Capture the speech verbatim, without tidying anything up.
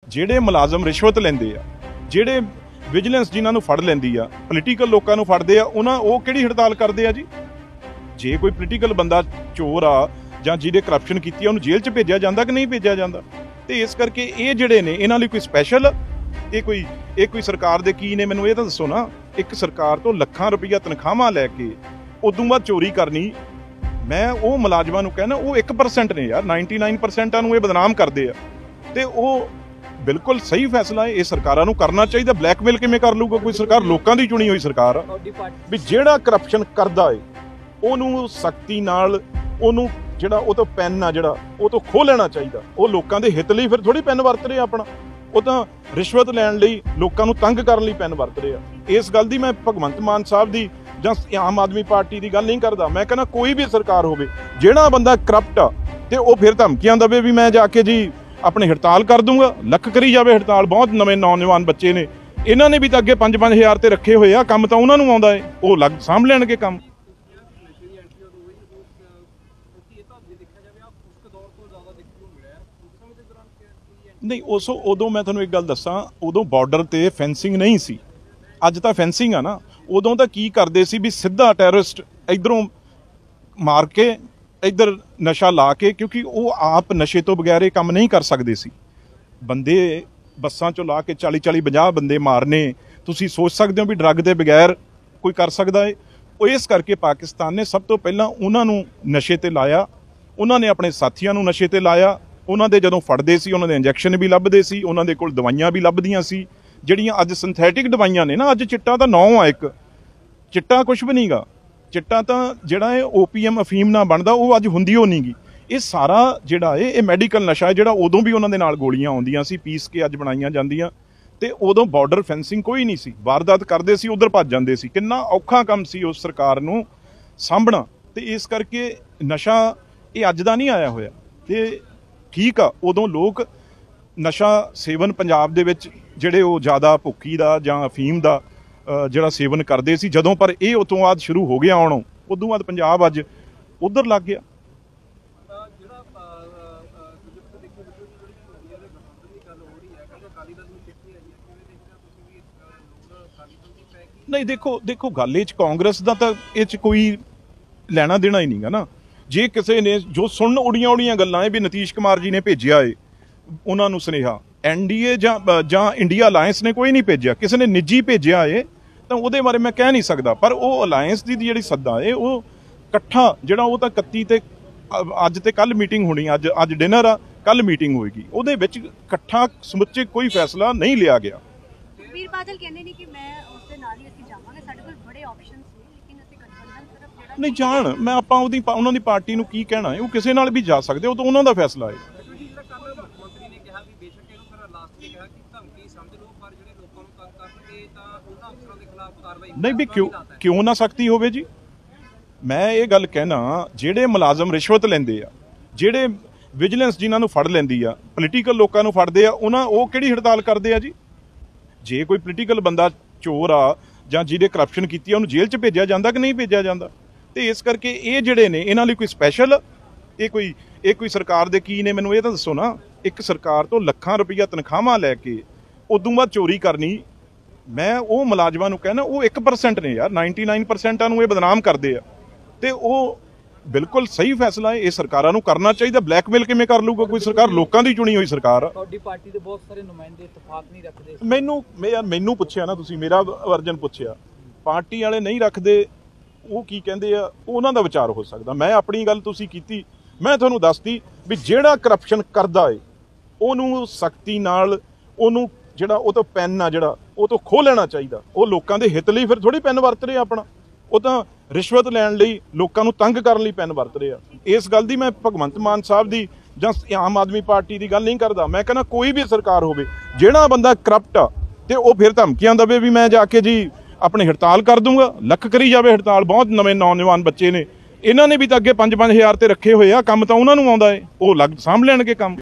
ਜਿਹੜੇ ਮੁਲਾਜ਼ਮ ਰਿਸ਼ਵਤ ਲੈਂਦੇ ਆ, ਜਿਹੜੇ ਵਿਜੀਲੈਂਸ ਜਿਨ੍ਹਾਂ ਨੂੰ ਫੜ ਲੈਂਦੀ ਆ, ਪੋਲੀਟੀਕਲ ਲੋਕਾਂ ਨੂੰ ਫੜਦੇ ਆ, ਉਹਨਾਂ ਉਹ ਕਿਹੜੀ ਹੜਤਾਲ ਕਰਦੇ ਆ ਜੀ? ਜੇ ਕੋਈ ਪੋਲੀਟੀਕਲ ਬੰਦਾ ਚੋਰ ਆ ਜਾਂ ਜਿਹਦੇ ਕਰਪਸ਼ਨ ਕੀਤੀ ਆ, ਉਹਨੂੰ ਜੇਲ੍ਹ 'ਚ ਭੇਜਿਆ ਜਾਂਦਾ ਕਿ ਨਹੀਂ ਭੇਜਿਆ ਜਾਂਦਾ? ਤੇ ਇਸ ਕਰਕੇ ਇਹ ਜਿਹੜੇ ਨੇ ਇਹਨਾਂ ਲਈ ਕੋਈ ਸਪੈਸ਼ਲ ਇਹ ਕੋਈ ਇਹ ਕੋਈ ਸਰਕਾਰ ਦੇ ਕੀ ਨੇ, ਮੈਨੂੰ ਇਹ ਤਾਂ ਦੱਸੋ ਨਾ। ਇੱਕ ਸਰਕਾਰ ਤੋਂ ਲੱਖਾਂ ਰੁਪਈਆ ਤਨਖਾਹਾਂ ਲੈ ਕੇ ਉਦੋਂ ਬਾਅਦ ਚੋਰੀ ਕਰਨੀ, ਮੈਂ ਉਹ ਮੁਲਾਜ਼ਮਾਂ ਨੂੰ ਕਹਿਣਾ ਉਹ ਇੱਕ ਪਰਸੈਂਟ ਨੇ ਯਾਰ, ਨਾਈਨਟੀ ਨਾਈਨ ਪਰਸੈਂਟਾਂ ਨੂੰ ਇਹ ਬਦਨਾਮ ਕਰਦੇ ਆ। ਤੇ ਉਹ ਬਿਲਕੁਲ ਸਹੀ ਫੈਸਲਾ ਹੈ, ਇਹ ਸਰਕਾਰਾਂ ਨੂੰ ਕਰਨਾ ਚਾਹੀਦਾ। ਬਲੈਕਮੇਲ ਕਿਵੇਂ ਕਰ ਲੂਗਾ ਕੋਈ ਸਰਕਾਰ? ਲੋਕਾਂ ਦੀ ਚੁਣੀ ਹੋਈ ਸਰਕਾਰ ਆ ਵੀ ਜਿਹੜਾ ਕਰਪਸ਼ਨ ਕਰਦਾ ਏ ਉਹਨੂੰ ਸਖਤੀ ਨਾਲ, ਉਹਨੂੰ ਜਿਹੜਾ ਉਹ ਤੋਂ ਪੈਨ ਆ ਜਿਹੜਾ ਉਹ ਤੋਂ ਖੋਹ ਲੈਣਾ ਚਾਹੀਦਾ। ਉਹ ਲੋਕਾਂ ਦੇ ਹਿੱਤ ਲਈ ਫਿਰ ਥੋੜੀ ਪੈਨ ਵਰਤ ਰਹੇ ਆਪਣਾ, ਉਹ ਤਾਂ ਰਿਸ਼ਵਤ ਲੈਣ ਲਈ, ਲੋਕਾਂ ਨੂੰ ਤੰਗ ਕਰਨ ਲਈ ਪੈਨ ਵਰਤ ਰਹੇ ਆ। ਇਸ ਗੱਲ ਦੀ ਮੈਂ ਭਗਵੰਤ ਮਾਨ ਸਾਹਿਬ ਦੀ ਜਾਂ ਆਮ ਆਦਮੀ ਪਾਰਟੀ ਦੀ ਗੱਲ ਨਹੀਂ ਕਰਦਾ, ਮੈਂ ਕਹਿੰਦਾ ਕੋਈ ਵੀ ਸਰਕਾਰ ਹੋਵੇ, ਜਿਹੜਾ ਬੰਦਾ ਕਰਪਟ ਆ ਤੇ ਉਹ ਫਿਰ ਧਮਕੀਆਂ ਦੇਵੇ ਵੀ ਮੈਂ ਜਾ ਕੇ ਜੀ ਆਪਣੀ ਹੜਤਾਲ ਕਰ ਦੂੰਗਾ, ਲੱਖ ਕਰੀ ਜਾਵੇ ਹੜਤਾਲ। ਬਹੁਤ ਨਵੇਂ ਨੌਜਵਾਨ ਬੱਚੇ ਨੇ, ਇਹਨਾਂ ਨੇ ਵੀ ਤਾਂ ਅੱਗੇ ਪੰਜ ਪੰਜ ਹਜ਼ਾਰ ਤੇ ਰੱਖੇ ਹੋਏ ਆ, ਕੰਮ ਤਾਂ ਉਹਨਾਂ ਨੂੰ ਆਉਂਦਾ ਏ, ਉਹ ਲੱਗ ਸਾਂਭ ਲੈਣਗੇ ਕੰਮ। ਨਹੀਂ, ਉਸ ਉਦੋਂ ਮੈਂ ਤੁਹਾਨੂੰ ਇੱਕ ਗੱਲ ਦੱਸਾਂ, ਉਦੋਂ ਬਾਰਡਰ ਤੇ ਫੈਂਸਿੰਗ ਨਹੀਂ ਸੀ, ਅੱਜ ਤਾਂ ਫੈਂਸਿੰਗ ਆ ਨਾ। ਉਦੋਂ ਤਾਂ ਕੀ ਕਰਦੇ ਸੀ ਵੀ ਸਿੱਧਾ ਟੈਰਰਿਸਟ ਇੱਧਰੋਂ ਮਾਰ ਕੇ ਇੱਧਰ ਨਸ਼ਾ ਲਾ ਕੇ, ਕਿਉਂਕਿ ਉਹ ਆਪ ਨਸ਼ੇ ਤੋਂ ਬਗੈਰ ਇਹ ਕੰਮ ਨਹੀਂ ਕਰ ਸਕਦੇ ਸੀ। ਬੰਦੇ ਬੱਸਾਂ 'ਚੋਂ ਲਾ ਕੇ ਚਾਲੀ ਚਾਲੀ ਪੰਜਾਹ ਬੰਦੇ ਮਾਰਨੇ, ਤੁਸੀਂ ਸੋਚ ਸਕਦੇ ਹੋ ਵੀ ਡਰੱਗ ਦੇ ਬਗੈਰ ਕੋਈ ਕਰ ਸਕਦਾ ਹੈ? ਉਹ ਇਸ ਕਰਕੇ ਪਾਕਿਸਤਾਨ ਨੇ ਸਭ ਤੋਂ ਪਹਿਲਾਂ ਉਹਨਾਂ ਨੂੰ ਨਸ਼ੇ ਤੇ ਲਾਇਆ, ਉਹਨਾਂ ਨੇ ਆਪਣੇ ਸਾਥੀਆਂ ਨੂੰ ਨਸ਼ੇ ਤੇ ਲਾਇਆ। ਉਹਨਾਂ ਦੇ ਜਦੋਂ ਫੜਦੇ ਸੀ ਉਹਨਾਂ ਦੇ ਇੰਜੈਕਸ਼ਨ ਵੀ ਲੱਭਦੇ ਸੀ, ਉਹਨਾਂ ਦੇ ਕੋਲ ਦਵਾਈਆਂ ਵੀ ਲੱਭਦੀਆਂ ਸੀ, ਜਿਹੜੀਆਂ ਅੱਜ ਸਿੰਥੈਟਿਕ ਦਵਾਈਆਂ ਨੇ ਨਾ। ਅੱਜ ਚਿੱਟਾ ਤਾਂ ਨੌ ਆ, ਇੱਕ ਚਿੱਟਾ ਕੁਛ ਵੀ ਨਹੀਂਗਾ। ਚਿੱਟਾ ਤਾਂ ਜਿਹੜਾ ਹੈ ਓਪੀਐਮ ਅਫੀਮ ਨਾਲ ਬਣਦਾ, ਉਹ ਅੱਜ ਹੁੰਦੀ ਉਹ ਨਹੀਂਗੀ। ਇਹ ਸਾਰਾ ਜਿਹੜਾ ਹੈ ਇਹ ਮੈਡੀਕਲ ਨਸ਼ਾ ਹੈ, ਜਿਹੜਾ ਉਦੋਂ ਵੀ ਉਹਨਾਂ ਦੇ ਨਾਲ ਗੋਲੀਆਂ ਆਉਂਦੀਆਂ ਸੀ, ਪੀਸ ਕੇ ਅੱਜ ਬਣਾਈਆਂ ਜਾਂਦੀਆਂ। ਤੇ ਉਦੋਂ ਬਾਰਡਰ ਫੈਂਸਿੰਗ ਕੋਈ ਨਹੀਂ ਸੀ, ਵਾਰਦਾਤ ਕਰਦੇ ਸੀ ਉਧਰ ਭੱਜ ਜਾਂਦੇ ਸੀ। ਕਿੰਨਾ ਔਖਾ ਕੰਮ ਸੀ ਉਸ ਸਰਕਾਰ ਨੂੰ ਸਾਂਭਣਾ। ਤੇ ਇਸ ਕਰਕੇ ਨਸ਼ਾ ਇਹ ਅੱਜ ਦਾ ਨਹੀਂ ਆਇਆ ਹੋਇਆ। ਤੇ ਠੀਕ ਆ, ਉਦੋਂ ਲੋਕ ਨਸ਼ਾ ਸੇਵਨ ਪੰਜਾਬ ਦੇ ਵਿੱਚ ਜਿਹੜੇ ਉਹ ਜ਼ਿਆਦਾ ਭੁੱਕੀ ਦਾ ਜਾਂ ਅਫੀਮ ਦਾ ਜਿਹੜਾ ਸੇਵਨ ਕਰਦੇ ਸੀ ਜਦੋਂ, ਪਰ ਇਹ ਉਤੋਂ ਬਾਅਦ ਸ਼ੁਰੂ ਹੋ ਗਿਆ ਆਉਣੋਂ, ਉਦੋਂ ਬਾਅਦ ਪੰਜਾਬ ਅੱਜ ਉਧਰ ਲੱਗ ਗਿਆ। ਨਹੀਂ, ਦੇਖੋ ਦੇਖੋ ਗੱਲ ਇਹ 'ਚ ਕਾਂਗਰਸ ਦਾ ਤਾਂ ਇਹ 'ਚ ਕੋਈ ਲੈਣਾ ਦੇਣਾ ਹੀ ਨਹੀਂਗਾ ਨਾ। ਜੇ ਕਿਸੇ ਨੇ ਜੋ ਸੁਣਨ ਉੜੀਆਂ ਉੜੀਆਂ ਗੱਲਾਂ ਹੈ ਵੀ ਨਤੀਸ਼ ਕੁਮਾਰ ਜੀ ਨੇ ਭੇਜਿਆ ਏ ਉਹਨਾਂ ਨੂੰ ਸੁਨੇਹਾ, ਐਨਡੀਏ ਜਾਂ ਜਾਂ ਇੰਡੀਆ ਅਲਾਇੰਸ ਨੇ ਕੋਈ ਨਹੀਂ ਭੇਜਿਆ, ਕਿਸੇ ਨੇ ਨਿੱਜੀ ਭੇਜਿਆ ਏ, ਤਾਂ ਉਹਦੇ ਬਾਰੇ ਮੈਂ ਕਹਿ ਨਹੀਂ ਸਕਦਾ। ਪਰ ਉਹ ਅਲਾਇੰਸ ਦੀ ਜਿਹੜੀ ਸੱਦਾ ਏ ਉਹ ਇਕੱਠਾ ਜਿਹੜਾ, ਉਹ ਤਾਂ ਇਕੱਤੀ ਤੇ ਅੱਜ ਤੇ ਕੱਲ ਮੀਟਿੰਗ ਹੋਣੀ, ਅੱਜ ਅੱਜ ਡਿਨਰ ਆ, ਕੱਲ ਮੀਟਿੰਗ ਹੋਏਗੀ, ਉਹਦੇ ਵਿੱਚ ਇਕੱਠਾ ਸਮੁੱਚੇ ਕੋਈ ਫੈਸਲਾ ਨਹੀਂ ਲਿਆ ਗਿਆ। ਵੀਰ ਬਾਦਲ ਕਹਿੰਦੇ ਨੇ ਕਿ ਮੈਂ ਉਸ ਦੇ ਨਾਲ ਹੀ ਅਸੀਂ ਜਾਵਾਂਗੇ, ਸਾਡੇ ਕੋਲ ਬੜੇ ਆਪਸ਼ਨਸ ਨੇ, ਲੇਕਿਨ ਅਸੀਂ ਗਠਬੰਧਨ ਤਰਫ ਜਿਹੜਾ ਨਹੀਂ ਜਾਣ, ਮੈਂ ਆਪਾਂ ਉਹਦੀ ਉਹਨਾਂ ਦੀ ਪਾਰਟੀ ਨੂੰ ਕੀ ਕਹਿਣਾ ਹੈ? ਉਹ ਕਿਸੇ ਨਾਲ ਵੀ ਜਾ ਸਕਦੇ, ਉਹ ਤਾਂ ਉਹਨਾਂ ਦਾ ਫੈਸਲਾ ਹੈ। ਨਹੀਂ ਵੀ ਕਿਉਂ ਕਿਉਂ ਨਾ ਸਖਤੀ ਹੋਵੇ ਜੀ? ਮੈਂ ਇਹ ਗੱਲ ਕਹਿਣਾ, ਜਿਹੜੇ ਮੁਲਾਜ਼ਮ ਰਿਸ਼ਵਤ ਲੈਂਦੇ ਆ, ਜਿਹੜੇ ਵਿਜੀਲੈਂਸ ਜਿਨ੍ਹਾਂ ਨੂੰ ਫੜ ਲੈਂਦੀ ਆ, ਪੋਲੀਟੀਕਲ ਲੋਕਾਂ ਨੂੰ ਫੜਦੇ ਆ, ਉਹਨਾਂ ਉਹ ਕਿਹੜੀ ਹੜਤਾਲ ਕਰਦੇ ਆ ਜੀ? ਜੇ ਕੋਈ ਪੋਲੀਟੀਕਲ ਬੰਦਾ ਚੋਰ ਆ ਜਾਂ ਜਿਹਦੇ ਕਰਪਸ਼ਨ ਕੀਤੀ ਆ, ਉਹਨੂੰ ਜੇਲ੍ਹ 'ਚ ਭੇਜਿਆ ਜਾਂਦਾ ਕਿ ਨਹੀਂ ਭੇਜਿਆ ਜਾਂਦਾ? ਤੇ ਇਸ ਕਰਕੇ ਇਹ ਜਿਹੜੇ ਨੇ ਇਹਨਾਂ ਲਈ ਕੋਈ ਸਪੈਸ਼ਲ ਇਹ ਕੋਈ ਇਹ ਕੋਈ ਸਰਕਾਰ ਦੇ ਕੀ ਨੇ, ਮੈਨੂੰ ਇਹ ਤਾਂ ਦੱਸੋ ਨਾ। ਇੱਕ ਸਰਕਾਰ ਤੋਂ ਲੱਖਾਂ ਰੁਪਈਆ ਤਨਖਾਹਾਂ ਲੈ ਕੇ ਉਦੋਂ ਬਾਅਦ ਚੋਰੀ ਕਰਨੀ, ਮੈਂ ਉਹ ਮੁਲਾਜ਼ਮਾਂ ਨੂੰ ਕਹਿਣਾ ਉਹ ਇੱਕ ਪਰਸੈਂਟ ਨੇ ਯਾਰ, ਨਾਈਨਟੀ ਨਾਈਨ ਪਰਸੈਂਟਾਂ ਨੂੰ ਇਹ ਬਦਨਾਮ ਕਰਦੇ ਆ। ਤੇ ਉਹ ਬਿਲਕੁਲ ਸਹੀ ਫੈਸਲਾ ਹੈ, ਇਹ ਸਰਕਾਰਾਂ ਨੂੰ ਕਰਨਾ ਚਾਹੀਦਾ। ਬਲੈਕਮੇਲ ਕਿਵੇਂ ਕਰ ਲੂਗਾ ਕੋਈ ਸਰਕਾਰ? ਲੋਕਾਂ ਦੀ ਚੁਣੀ ਹੋਈ ਸਰਕਾਰ ਆ। ਤੁਹਾਡੀ ਪਾਰਟੀ ਦੇ ਬਹੁਤ ਸਾਰੇ ਨੁਮਾਇੰਦੇ ਇਤਫਾਕ ਨਹੀਂ ਰੱਖਦੇ। ਮੈਨੂੰ ਮੈਂ ਯਾਰ ਮੈਨੂੰ ਪੁੱਛਿਆ ਨਾ ਤੁਸੀਂ, ਮੇਰਾ ਵਰਜਨ ਪੁੱਛਿਆ, ਪਾਰਟੀ ਵਾਲੇ ਨਹੀਂ ਰੱਖਦੇ, ਉਹ ਕੀ ਕਹਿੰਦੇ ਆ ਉਹਨਾਂ ਦਾ ਵਿਚਾਰ ਹੋ ਸਕਦਾ। ਮੈਂ ਆਪਣੀ ਗੱਲ ਤੁਸੀਂ ਕੀਤੀ, ਮੈਂ ਤੁਹਾਨੂੰ ਦੱਸਦੀ ਵੀ ਜਿਹੜਾ ਕਰਪਸ਼ਨ ਕਰਦਾ ਏ ਉਹਨੂੰ ਸਖਤੀ ਨਾਲ, ਉਹਨੂੰ ਜਿਹੜਾ ਉਹ ਤੋਂ ਪੈਨ ਆ ਜਿਹੜਾ ਉਹ ਤੋਂ ਖੋਹ ਲੈਣਾ ਚਾਹੀਦਾ। ਉਹ ਲੋਕਾਂ ਦੇ ਹਿੱਤ ਲਈ ਫਿਰ ਥੋੜੀ ਪੈਨ ਵਰਤ ਰਹੇ ਆਪਣਾ, ਉਹ ਤਾਂ ਰਿਸ਼ਵਤ ਲੈਣ ਲਈ, ਲੋਕਾਂ ਨੂੰ ਤੰਗ ਕਰਨ ਲਈ ਪੈਨ ਵਰਤ ਰਹੇ ਆ। ਇਸ ਗੱਲ ਦੀ ਮੈਂ ਭਗਵੰਤ ਮਾਨ ਸਾਹਿਬ ਦੀ ਜਾਂ ਆਮ ਆਦਮੀ ਪਾਰਟੀ ਦੀ ਗੱਲ ਨਹੀਂ ਕਰਦਾ, ਮੈਂ ਕਹਿੰਦਾ ਕੋਈ ਵੀ ਸਰਕਾਰ ਹੋਵੇ, ਜਿਹੜਾ ਬੰਦਾ ਕਰਪਟ ਆ ਤੇ ਉਹ ਫਿਰ ਧਮਕੀਆਂ ਦੇਵੇ ਵੀ ਮੈਂ ਜਾ ਕੇ ਜੀ ਆਪਣੀ ਹੜਤਾਲ ਕਰ ਦੂੰਗਾ, ਲੱਖ ਕਰੀ ਜਾਵੇ ਹੜਤਾਲ। ਬਹੁਤ ਨਵੇਂ ਨੌਜਵਾਨ ਬੱਚੇ ਨੇ, ਇਹਨਾਂ ਨੇ ਵੀ ਤਾਂ ਅੱਗੇ ਪੰਜ ਪੰਜ ਹਜ਼ਾਰ ਤੇ ਰੱਖੇ ਹੋਏ ਆ, ਕੰਮ ਤਾਂ ਉਹਨਾਂ ਨੂੰ ਆਉਂਦਾ ਏ, ਉਹ ਲੱਗ ਸਾਂਭ ਲੈਣਗੇ ਕੰਮ।